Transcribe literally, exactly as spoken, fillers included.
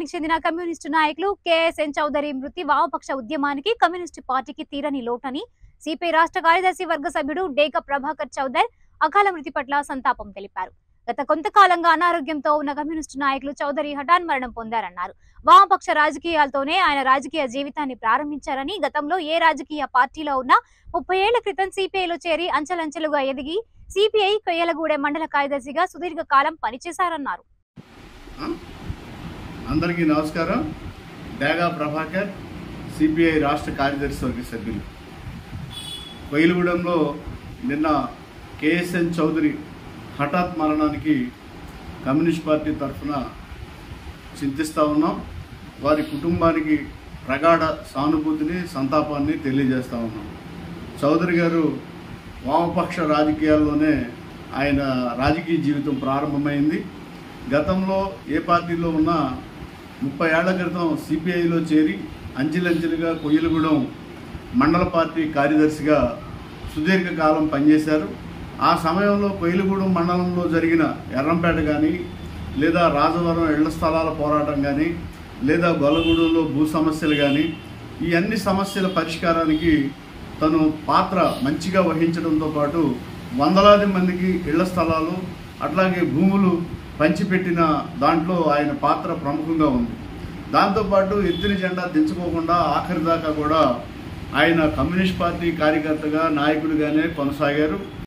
కుటుంబానికి చెందిన కమ్యూనిస్టు నాయకులు కేఎస్ఎన్ చౌదరి మృతి వామపక్ష ఉద్యమానికి కమ్యూనిస్టు పార్టీకి తీరని లోటని సిపిఐ రాష్ట్ర కార్యదర్శి వర్గ సభ్యుడు డేక ప్రభాకర్ చౌదర్ అకాల మృతి పట్ల సంతాపం తెలిపారు. గత కొంతకాలంగా అనారోగ్యంతో ఉన్న కమ్యూనిస్టు నాయకులు చౌదరి హఠాన్ మరణం పొందారన్నారు. వామపక్ష రాజకీయాలతోనే ఆయన రాజకీయ జీవితాన్ని ప్రారంభించారని, గతంలో ఏ రాజకీయ పార్టీలో ఉన్నా ముప్పై ఏళ్ల క్రితం సిపిఐలో చేరి అంచెలంచెలుగా ఎదిగి సిపిఐ కొయ్యలగూడెం మండల కార్యదర్శిగా సుదీర్ఘ కాలం పనిచేశారన్నారు. అందరికీ నమస్కారం. డేగా ప్రభాకర్, సిపిఐ రాష్ట్ర కార్యదర్శి వర్గ సభ్యులు. కొయ్యలగూడెంలో నిన్న కేఎస్ఎన్ చౌదరి హఠాత్ మరణానికి కమ్యూనిస్ట్ పార్టీ తరఫున చింతిస్తూ ఉన్నాం. వారి కుటుంబానికి ప్రగాఢ సానుభూతిని, సంతాపాన్ని తెలియజేస్తూ ఉన్నాం. చౌదరి గారు వామపక్ష రాజకీయాల్లోనే ఆయన రాజకీయ జీవితం ప్రారంభమైంది. గతంలో ఏ పార్టీలో ఉన్నా ముప్పై ఏళ్ల క్రితం సిపిఐలో చేరి అంచెలంచెలుగా కొయ్యలగూడెం మండల పార్టీ కార్యదర్శిగా సుదీర్ఘకాలం పనిచేశారు. ఆ సమయంలో కొయ్యలగూడెం మండలంలో జరిగిన ఎర్రంపేట కానీ, లేదా రాజవరం ఇళ్ల స్థలాల పోరాటం కానీ, లేదా గొల్లగూడెంలో భూ సమస్యలు కానీ, ఈ అన్ని సమస్యల పరిష్కారానికి తను పాత్ర మంచిగా వహించడంతో పాటు వందలాది మందికి ఇళ్ల స్థలాలు అట్లాగే భూములు పంచిపెట్టిన దాంట్లో ఆయన పాత్ర ప్రముఖంగా ఉంది. దాంతోపాటు ఎత్తిన జెండా దించుకోకుండా ఆఖరి దాకా కూడా ఆయన కమ్యూనిస్ట్ పార్టీ కార్యకర్తగా, నాయకుడిగానే కొనసాగారు.